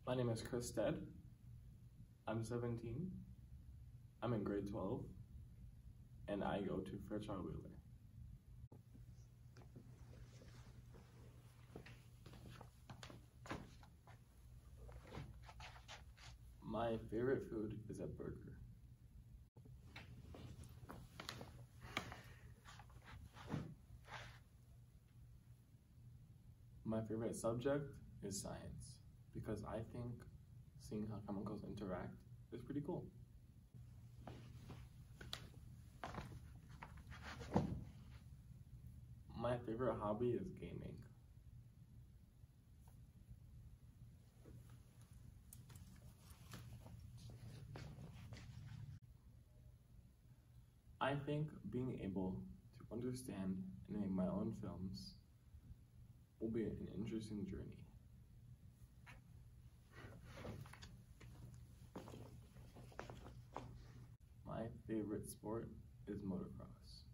My name is Stead. I'm 17. I'm in grade 12, and I go to Fairchild Wheeler. My favorite food is a burger. My favorite subject is science, because I think seeing how chemicals interact is pretty cool. My favorite hobby is gaming. I think being able to understand and make my own films will be an interesting journey. My favorite sport is motocross.